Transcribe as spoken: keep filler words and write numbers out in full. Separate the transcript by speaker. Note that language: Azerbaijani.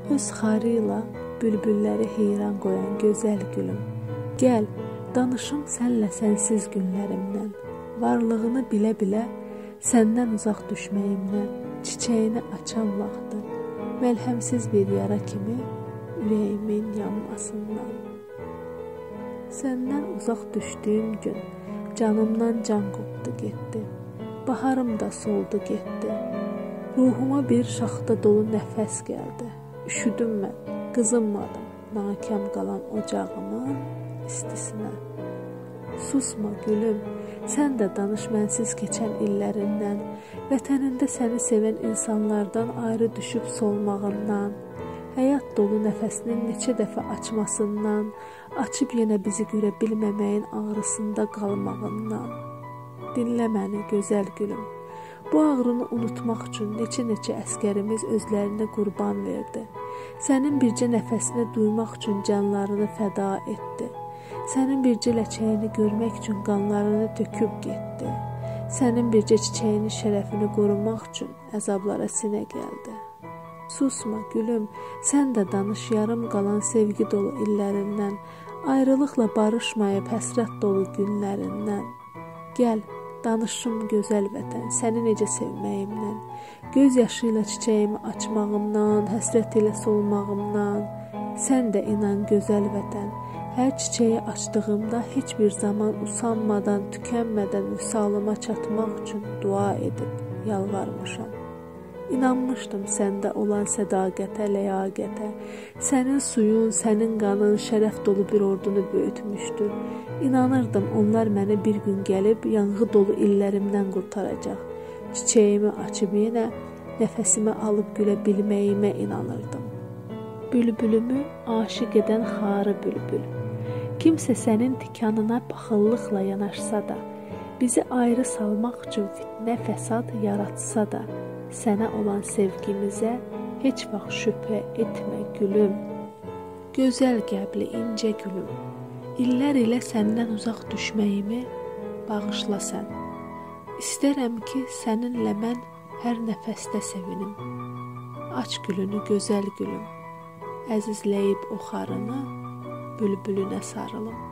Speaker 1: Öz xarı ilə bülbülləri heyran qoyan gözəl gülüm. Gəl, danışım sənlə sənsiz günlərimdən. Varlığını bilə-bilə səndən uzaq düşməyimdən. Çiçəyini açan vaxtı, məlhəmsiz bir yara kimi ürəyimin yanmasından. Səndən uzaq düşdüyüm gün canımdan can qopdu getdi. Baharım da soldu getdi. Ruhuma bir şaxta dolu nəfəs gəldi. Üşüdüm mən, qızınmadım nakam qalan ocağımın istisinə. Susma gülüm, sən də danış mənsiz keçən illərindən, vətənində səni sevən insanlardan ayrı düşüb solmağından, həyat dolu nəfəsinin neçə dəfə açmasından, açıb yenə bizi görə bilməməyin ağrısında qalmağından. Dinlə məni gözəl gülüm. Bu ağrını unutmaq üçün neçə-neçə əskərimiz özlərini qurban verdi. Sənin bircə nəfəsini duymaq üçün canlarını fəda etdi. Sənin bircə ləçəyini görmək üçün qanlarını töküb getdi. Sənin bircə çiçəyinin şərəfini qorumaq üçün əzablara sinə gəldi. Susma gülüm, sən də danış yarım qalan sevgi dolu illərindən, ayrılıqla barışmayıb həsrət dolu günlərindən. Gəl, danışım gözəl vətən, səni necə sevməyimdən, göz yaşı ilə çiçəyimi açmağımdan, həsrət ilə solmağımdan. Sən də inan gözəl vətən, hər çiçəyi açdığımda heç bir zaman usanmadan, tükənmədən vüsalıma çatmaq üçün dua edib yalvarmışam. İnanmışdım səndə olan sədaqətə, ləyaqətə. Sənin suyun, sənin qanın şərəf dolu bir ordunu böyütmüşdü. İnanırdım onlar məni bir gün gəlib yanğı dolu illərimdən qurtaracaq. Çiçəyimi açıb yenə nəfəsimi alıb gülə bilməyimə inanırdım. Bülbülümü aşiq edən xarı bülbül. Kimsə sənin tikanına baxıllıqla yanaşsa da, bizi ayrı salmaq üçün fitnə, fəsad yaratsa da, sənə olan sevgimizə heç vaxt şübhə etmə gülüm. Gözəl qəbli incə gülüm, illər ilə səndən uzaq düşməyimi bağışla sən. İstərəm ki, səninlə mən hər nəfəsdə sevinim. Aç gülünü gözəl gülüm, əzizləyib o xarını, bülbülünə sarılım.